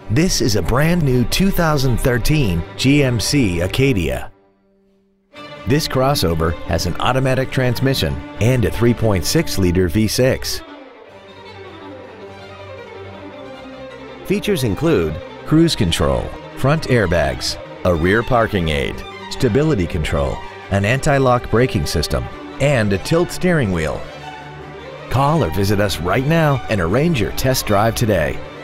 This is a brand new 2013 GMC Acadia. This crossover has an automatic transmission and a 3.6-liter V6. Features include cruise control, front airbags, a rear parking aid, stability control, an anti-lock braking system, and a tilt steering wheel. Call or visit us right now and arrange your test drive today.